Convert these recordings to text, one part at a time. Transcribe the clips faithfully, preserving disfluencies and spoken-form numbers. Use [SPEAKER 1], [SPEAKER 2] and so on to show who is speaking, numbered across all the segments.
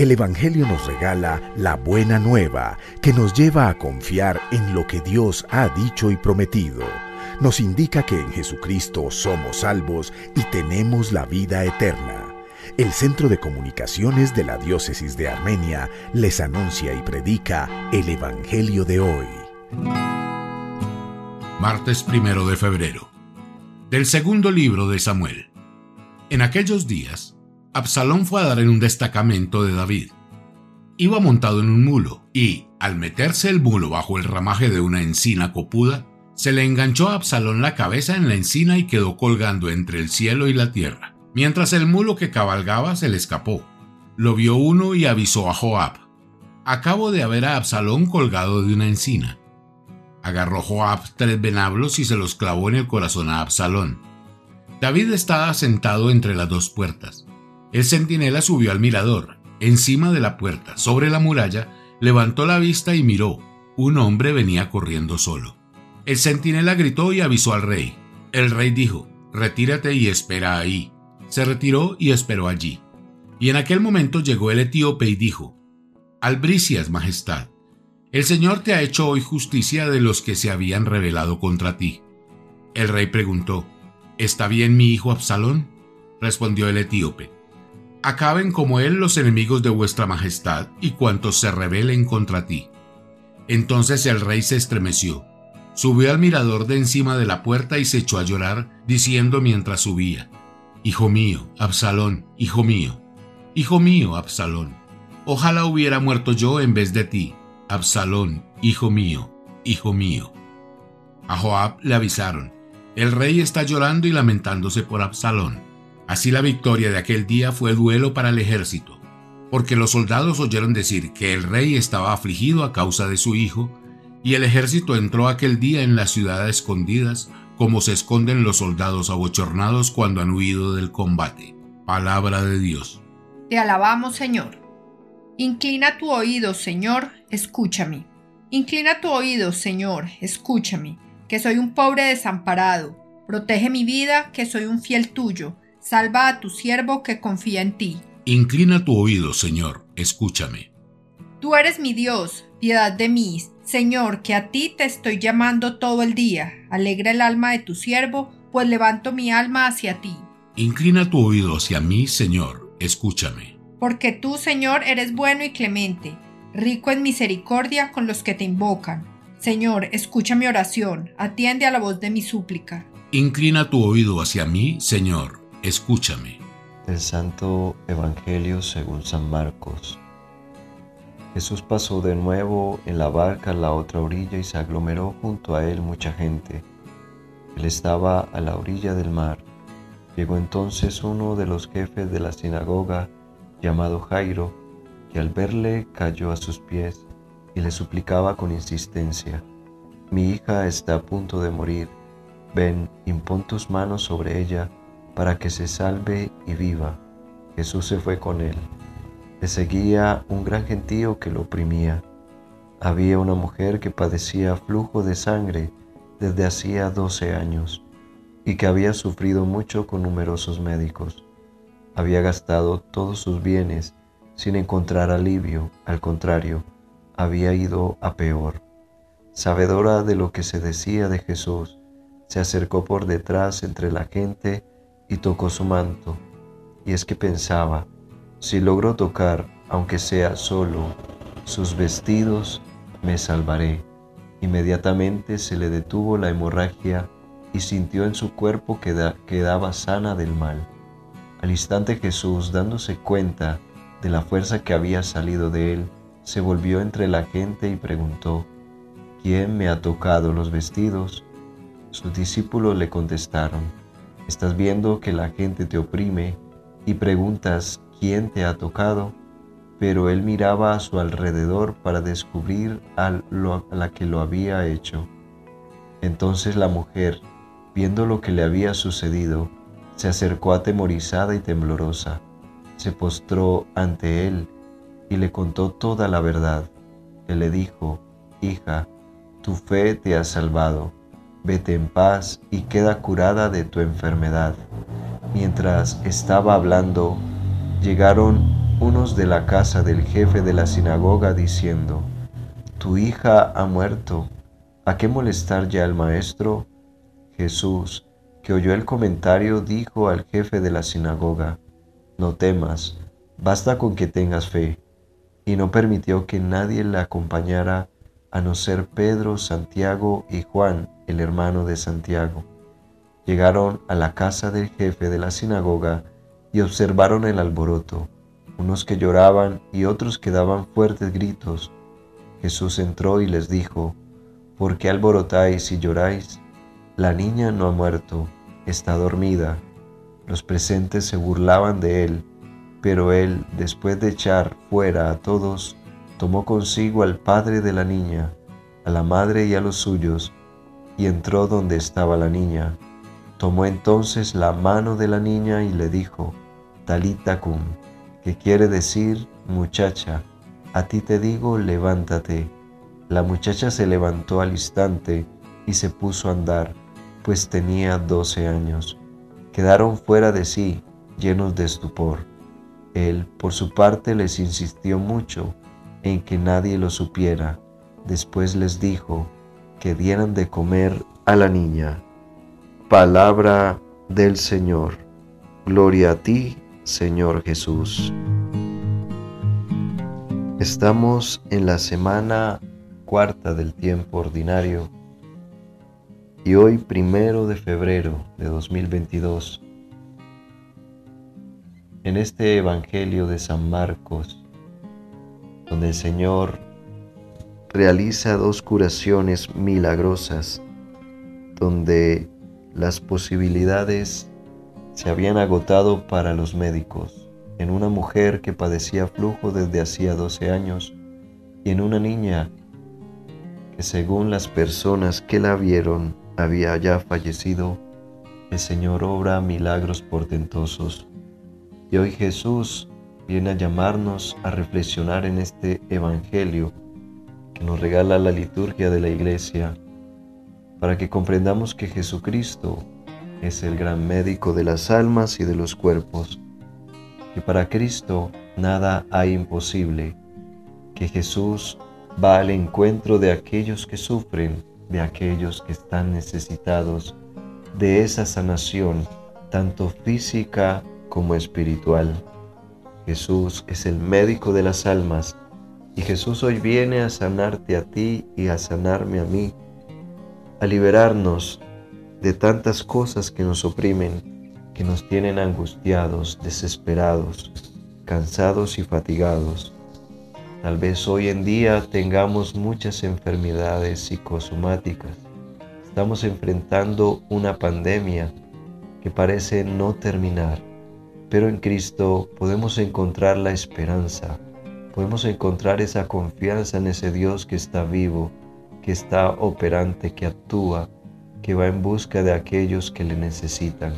[SPEAKER 1] El Evangelio nos regala la buena nueva que nos lleva a confiar en lo que Dios ha dicho y prometido. Nos indica que en Jesucristo somos salvos y tenemos la vida eterna. El Centro de Comunicaciones de la Diócesis de Armenia les anuncia y predica el Evangelio de hoy.
[SPEAKER 2] Martes primero de febrero. Del segundo libro de Samuel. En aquellos días, Absalón fue a dar en un destacamento de David. Iba montado en un mulo y, al meterse el mulo bajo el ramaje de una encina copuda, se le enganchó a Absalón la cabeza en la encina y quedó colgando entre el cielo y la tierra, mientras el mulo que cabalgaba se le escapó. Lo vio uno y avisó a Joab. Acabo de ver a Absalón colgado de una encina. Agarró Joab tres venablos y se los clavó en el corazón a Absalón. David estaba sentado entre las dos puertas. El centinela subió al mirador, encima de la puerta, sobre la muralla, levantó la vista y miró. Un hombre venía corriendo solo. El centinela gritó y avisó al rey. El rey dijo: «Retírate y espera ahí». Se retiró y esperó allí. Y en aquel momento llegó el etíope y dijo: «Albricias, majestad, el Señor te ha hecho hoy justicia de los que se habían rebelado contra ti». El rey preguntó: «¿Está bien mi hijo Absalón?». Respondió el etíope: «Acaben como él los enemigos de vuestra majestad y cuantos se rebelen contra ti». Entonces el rey se estremeció, subió al mirador de encima de la puerta y se echó a llorar, diciendo mientras subía: «Hijo mío, Absalón, hijo mío, hijo mío, Absalón, ojalá hubiera muerto yo en vez de ti, Absalón, hijo mío, hijo mío». A Joab le avisaron: «El rey está llorando y lamentándose por Absalón». Así la victoria de aquel día fue duelo para el ejército, porque los soldados oyeron decir que el rey estaba afligido a causa de su hijo, y el ejército entró aquel día en la ciudad a escondidas, como se esconden los soldados abochornados cuando han huido del combate. Palabra de Dios.
[SPEAKER 3] Te alabamos, Señor. Inclina tu oído, Señor, escúchame. Inclina tu oído, Señor, escúchame, que soy un pobre desamparado. Protege mi vida, que soy un fiel tuyo. Salva a tu siervo que confía en ti.
[SPEAKER 2] Inclina tu oído, Señor, escúchame.
[SPEAKER 3] Tú eres mi Dios, piedad de mí, Señor, que a ti te estoy llamando todo el día. Alegra el alma de tu siervo, pues levanto mi alma hacia ti.
[SPEAKER 2] Inclina tu oído hacia mí, Señor, escúchame.
[SPEAKER 3] Porque tú, Señor, eres bueno y clemente, rico en misericordia con los que te invocan. Señor, escucha mi oración, atiende a la voz de mi súplica.
[SPEAKER 2] Inclina tu oído hacia mí, Señor, escúchame.
[SPEAKER 4] Del Santo Evangelio según San Marcos. Jesús pasó de nuevo en la barca a la otra orilla y se aglomeró junto a él mucha gente. Él estaba a la orilla del mar. Llegó entonces uno de los jefes de la sinagoga, llamado Jairo, que al verle cayó a sus pies y le suplicaba con insistencia: «Mi hija está a punto de morir. Ven, impón tus manos sobre ella para que se salve y viva». Jesús se fue con él. Le seguía un gran gentío que lo oprimía. Había una mujer que padecía flujo de sangre desde hacía doce años y que había sufrido mucho con numerosos médicos. Había gastado todos sus bienes sin encontrar alivio, al contrario, había ido a peor. Sabedora de lo que se decía de Jesús, se acercó por detrás entre la gente y tocó su manto. Y es que pensaba: si logro tocar, aunque sea solo, sus vestidos, me salvaré. Inmediatamente se le detuvo la hemorragia y sintió en su cuerpo que da, quedaba sana del mal. Al instante Jesús, dándose cuenta de la fuerza que había salido de él, se volvió entre la gente y preguntó: «¿Quién me ha tocado los vestidos?». Sus discípulos le contestaron: «¿Estás viendo que la gente te oprime y preguntas quién te ha tocado?». Pero él miraba a su alrededor para descubrir a la que lo había hecho. Entonces la mujer, viendo lo que le había sucedido, se acercó atemorizada y temblorosa. Se postró ante él y le contó toda la verdad. Él le dijo: «Hija, tu fe te ha salvado. Vete en paz y queda curada de tu enfermedad». Mientras estaba hablando, llegaron unos de la casa del jefe de la sinagoga diciendo: «Tu hija ha muerto, ¿a qué molestar ya al maestro?». Jesús, que oyó el comentario, dijo al jefe de la sinagoga: «No temas, basta con que tengas fe». Y no permitió que nadie la acompañara a no ser Pedro, Santiago y Juan, el hermano de Santiago. Llegaron a la casa del jefe de la sinagoga y observaron el alboroto, unos que lloraban y otros que daban fuertes gritos. Jesús entró y les dijo: «¿Por qué alborotáis y lloráis? La niña no ha muerto, está dormida». Los presentes se burlaban de él, pero él, después de echar fuera a todos, tomó consigo al padre de la niña, a la madre y a los suyos, y entró donde estaba la niña. Tomó entonces la mano de la niña y le dijo: «Talita cum», que quiere decir: «Muchacha, a ti te digo, levántate». La muchacha se levantó al instante y se puso a andar, pues tenía doce años. Quedaron fuera de sí, llenos de estupor. Él, por su parte, les insistió mucho en que nadie lo supiera. Después les dijo que dieran de comer a la niña. Palabra del Señor. Gloria a ti, Señor Jesús. Estamos en la semana cuarta del tiempo ordinario y hoy, primero de febrero de dos mil veintidós, en este Evangelio de San Marcos, donde el Señor realiza dos curaciones milagrosas, donde las posibilidades se habían agotado para los médicos, en una mujer que padecía flujo desde hacía doce años y en una niña que, según las personas que la vieron, había ya fallecido. El Señor obra milagros portentosos. Y hoy Jesús viene a llamarnos a reflexionar en este Evangelio que nos regala la liturgia de la Iglesia, para que comprendamos que Jesucristo es el gran médico de las almas y de los cuerpos, que para Cristo nada hay imposible, que Jesús va al encuentro de aquellos que sufren, de aquellos que están necesitados de esa sanación, tanto física como espiritual. Jesús es el médico de las almas y Jesús hoy viene a sanarte a ti y a sanarme a mí, a liberarnos de tantas cosas que nos oprimen, que nos tienen angustiados, desesperados, cansados y fatigados. Tal vez hoy en día tengamos muchas enfermedades psicosomáticas. Estamos enfrentando una pandemia que parece no terminar, pero en Cristo podemos encontrar la esperanza, podemos encontrar esa confianza en ese Dios que está vivo, que está operante, que actúa, que va en busca de aquellos que le necesitan.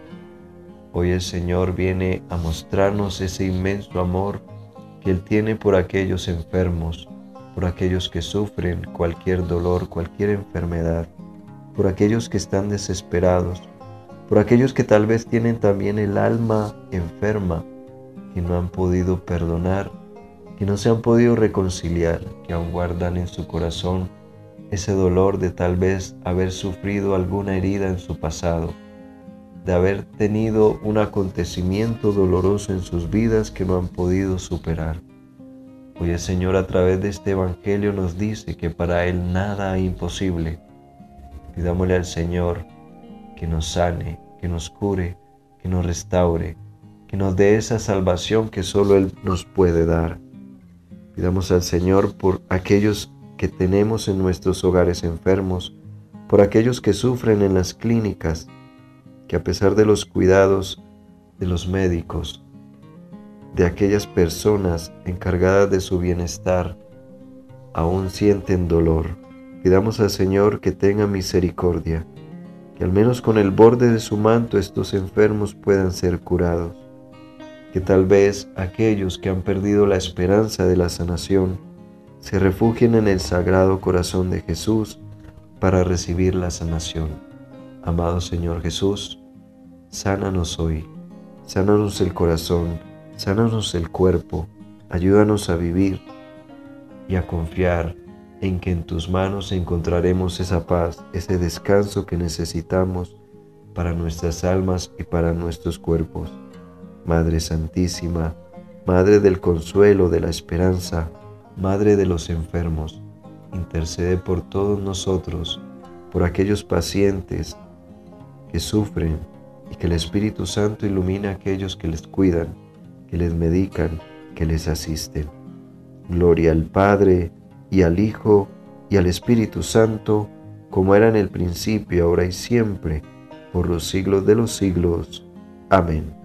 [SPEAKER 4] Hoy el Señor viene a mostrarnos ese inmenso amor que Él tiene por aquellos enfermos, por aquellos que sufren cualquier dolor, cualquier enfermedad, por aquellos que están desesperados, por aquellos que tal vez tienen también el alma enferma, que no han podido perdonar, que no se han podido reconciliar, que aún guardan en su corazón ese dolor de tal vez haber sufrido alguna herida en su pasado, de haber tenido un acontecimiento doloroso en sus vidas que no han podido superar. Hoy el Señor, a través de este Evangelio, nos dice que para Él nada es imposible. Pidámosle al Señor que nos sane, que nos cure, que nos restaure, que nos dé esa salvación que solo Él nos puede dar. Pidamos al Señor por aquellos que tenemos en nuestros hogares enfermos, por aquellos que sufren en las clínicas, que a pesar de los cuidados de los médicos, de aquellas personas encargadas de su bienestar, aún sienten dolor. Pidamos al Señor que tenga misericordia, que al menos con el borde de su manto estos enfermos puedan ser curados, que tal vez aquellos que han perdido la esperanza de la sanación se refugien en el Sagrado Corazón de Jesús para recibir la sanación. Amado Señor Jesús, sánanos hoy, sánanos el corazón, sánanos el cuerpo, ayúdanos a vivir y a confiar en que en tus manos encontraremos esa paz, ese descanso que necesitamos para nuestras almas y para nuestros cuerpos. Madre Santísima, Madre del consuelo, de la esperanza, Madre de los enfermos, intercede por todos nosotros, por aquellos pacientes que sufren y que el Espíritu Santo ilumina a aquellos que les cuidan, que les medican, que les asisten. Gloria al Padre, y al Hijo, y al Espíritu Santo, como era en el principio, ahora y siempre, por los siglos de los siglos. Amén.